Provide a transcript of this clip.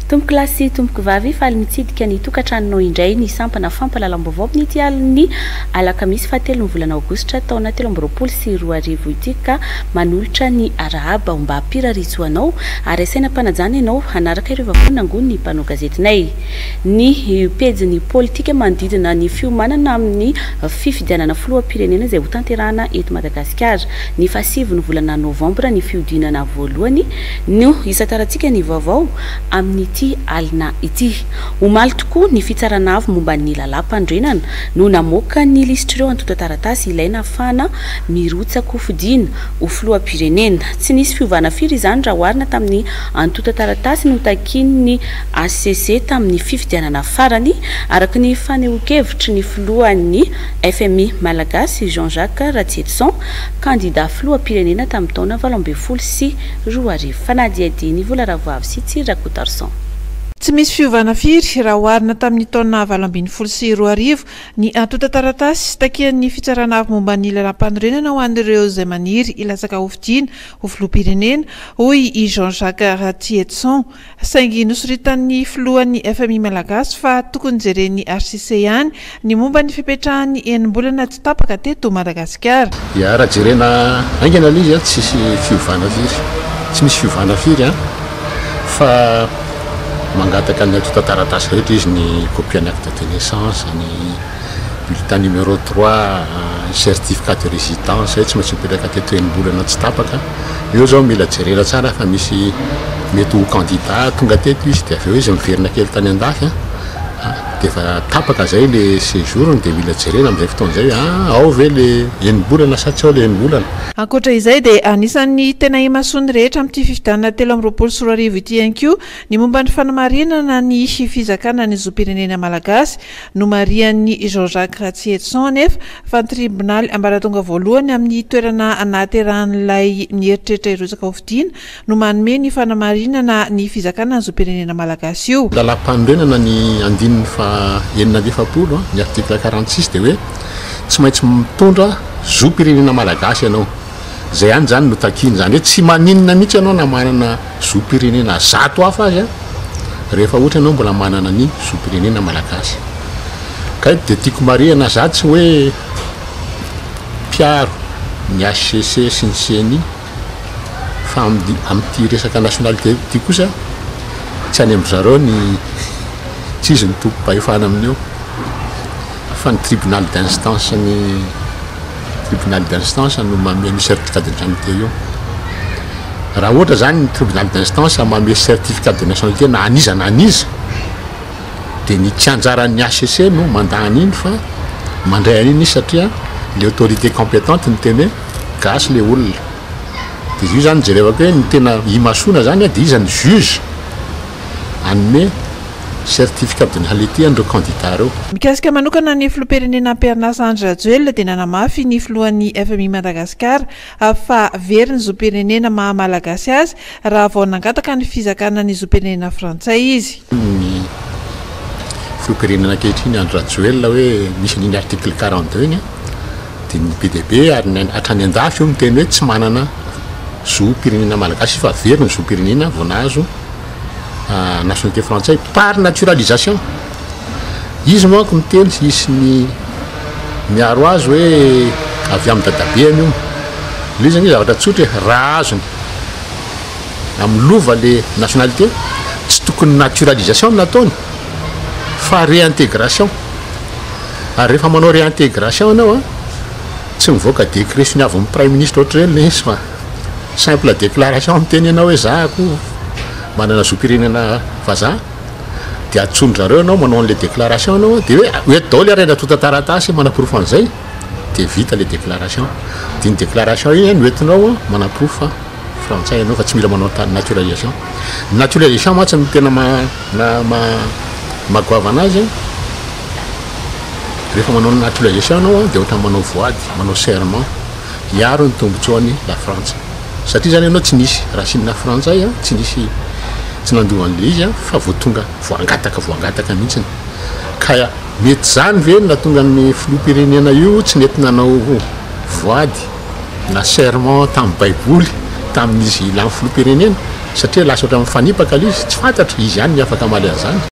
Tomboky lahy sy tomboky vavy faly mitsidika ny tokantranonao indray ny sampana fampahalalam-baovao nity aliny alakamisy fahatelo ny volana aogositra taona 2024 ity ka manolotra ny arahaba mba hampiraritsoanao ary asaina mpanajana ianao hanaraka ireo vavony angony ny mpanao gazetinay ny pejy politika manodidina ny fiomanana amin'ny fifidianana filoham-pirenena izay ho tanterahana eto Madagasikara ny fahasivy ny volana novambra ny fiodinana voalohany no isataratsika ny vaovao amin'ity alina ity. Omaly tokoa ny fitsarana avy momba ny lalam-pandrenana no namoaka ny listreo antoto taratasy ilaina ahafahana mirotsaka fidina ho filoham-pirenena. Tsy nisy fiovana firy izany raha oharina tamin'ny antoto taratasy no takin'ny ACC tamin'ny fifidianana farany araka ny fanehoan-kevitry ny filohan'ny FMI malagasy Jean-Jacques Ratsetson candidat filoham-pirenena tamin'ny taona 2024 fanadiadiny volaravoavy sy Tsirakotarson. Tsy misy fiovana firy raha oharina tamin'ny taona 2024 ny antoto taratasy takian'ny fitsarana avy momba ny lalam-pandrenana ho an'ireo izay maniry ilatsaka ho fidina ho filoham-pirenena hoy i Jean-Jacques Ratsetson saingy nosoritan'ny filohan'ny FMI malagasy fa tokony jeren'ny RCC ihany ny momba ny fipetrahan'ny enim-bolana tsy tapaka teto Madagasikara. Ya raha jerena aingana izy tsisy fiovana firy. Tsy misy fiovana firy fa mangataka ny antoto taratasy rehetra izy ny copie acte de naissance ny bulletin numéro 3 certificat de résidence tsy maintsy mipetraka teto enim-bolana tsy tapaka eo zao mila jerena tsara fa misy mety ho candidat tonga teto izy dia aveo izy miverina kely tany andafy dia efa tapaka zay le séjour dia mila jerena amin'izay fotoana zay ao ve le enim-bolana sa tsy ao le enim-bolana. Ankoatra izay dia anisan'ny tena imasony rehetra amin'ity fifidianana 2024 ity ihany koa ny momba ny fanamarinana ny fizakana ny zoam-pirenena malagasy no marian'ny Jean-Jacques Ratsetson nefa fa ny tribonaly ambaratonga voalohany amin'ny toerana anateran'ilay mieritreritra irotsaka ho fidina no manome ny fanamarinana ny fizakana ny zoam-pirenena malagasy io. Lalam-pandrenana ny andininy fa enina amby efapolo ny article 46 dia hoe tsy maintsy mitondra zoam-pirenena malagasy ianao. Zay ihany zany no takiny zany hoe tsy maninona mihitsy ianao na manana zoam-pirenena zato hafa azy rehefa ohatra ianao mbola manana ny zoam-pirenena malagasy. Ka dia tiako marihana zany tsy hoe mpiaro ny ACC sy ny CNI fa amin'ity resaka nationalité ty kosa tsy any amin'zareo ny tsy izy ny tompo-pahefana amin'io fa ny tribunal d'instance no manome ny certificat de nationalité io. Raha ohatra zany ny tribunal d'instance manome certificat de nationalité na aniza dia ny tsy anjaran'ny ACC no mandahany iny fa mandray an'iny izy satria le autorité compétente ny teny hoe gasy le olona. Dia io zany jerevako hoe ny tena imasona zany dia izy ny juge anome certificat de nationalité andreo candidat reo. Mikasika manokana ny filoham-pirenena Pernas Andry Rajoelina dia nanamafy ny filohan'ny FMI Madagasikara fa very ny zoam-pirenena maha-malagasy azy raha vao nangataka ny fizakana ny zoam-pirenena frantsay izy. Ny filoham-pirenena ankehitriny Andry Rajoelina hoe misy ny article 42 iny dia ny PDB ary hatrany andafy io miteny hoe tsy manana zoam-pirenena malagasy fa very ny zoam-pirenena vao nahazo nationalité française par naturalisation. Izy manko miteny isy ny miaro azy hoe avy amin'ny dadabeany io. Le zany zavatra tsotra raha azony amin'ny lova le nationalité tsy tokony naturalisation nataony fa réintégration. Ary rehefa manao réintégration anao tsy mivoaka décret sy ny avy amin'ny prime ministre ohatra reny le izy fa simple déclaration miteny ianao hoe zahako manana zoam-pirenena vazaha dia atsondrareo anao manao an'le déclaration anao dia hoe dao le arena tota taratasy manaprofo an'izay dia vita le déclaration dia ny déclaration iny no entinao manaprofo frantsay ianao fa tsy mila manao naturalisation. Naturalisation matsy ny tena magoava anazy rehefa manao naturalisation anao dia ohatra manao voady manao serment hiaro ny tombotsoan'ny la France satria zany ianao tsy nisy rasinina frantsay tsy nisy tsy nandohan'le izy fa voatonga voangataka mihitsiny ka mety zany ve natonga ny filoham-pirenena io tsy nety nanao voady na serment tamin'ny baiboly tamin'izy ilany filoham-pirenena satria lasa oatra mifanipaka l izy tsy fantatro izy ihany ny afaka maly an'izany